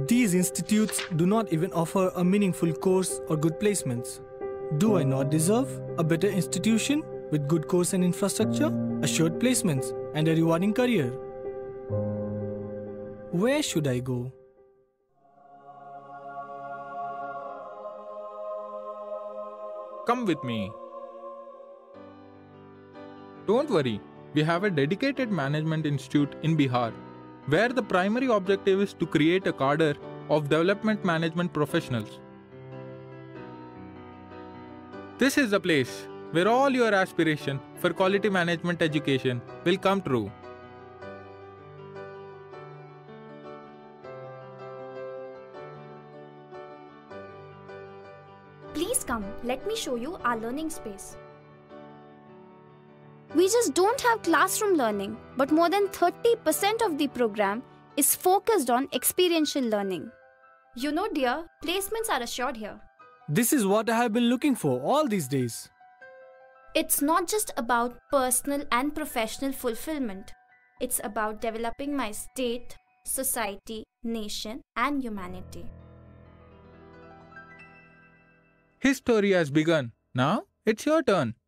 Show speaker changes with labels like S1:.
S1: These institutes do not even offer a meaningful course or good placements. Do I not deserve a better institution with good course and infrastructure, assured placements, and a rewarding career? Where should I go?
S2: Come with me. Don't worry, we have a dedicated management institute in Bihar, where the primary objective is to create a cadre of development management professionals. This is the place where all your aspiration for quality management education will come true.
S3: Please come, let me show you our learning space. We just don't have classroom learning, but more than 30% of the program is focused on experiential learning. You know, dear, placements are assured here.
S1: This is what I have been looking for all these days.
S3: It's not just about personal and professional fulfillment. It's about developing my state, society, nation, and humanity.
S2: His story has begun. Now it's your turn.